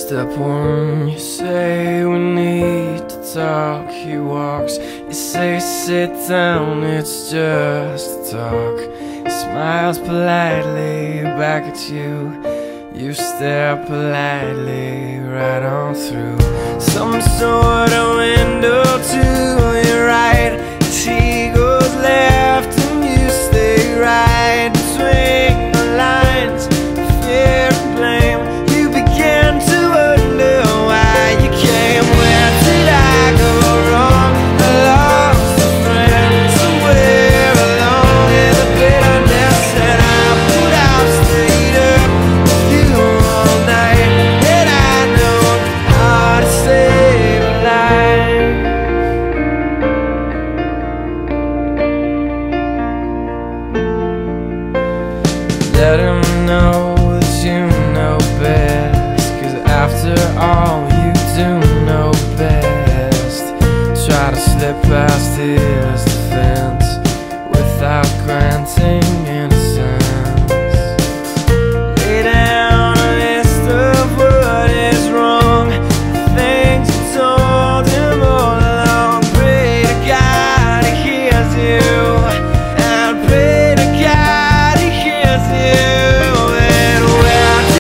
Step one, you say we need to talk. He walks, you say sit down, it's just talk. He smiles politely back at you. You stare politely right on through some sort of window to your right. As he goes left and you stay right between the lines of fear and blame. You began to wonder why you came. Where did I go wrong? I lost a friend somewhere along in the bitterness, and I would have stayed up with you all night, and I know how to save a life. Let him know that you know best, 'cause after all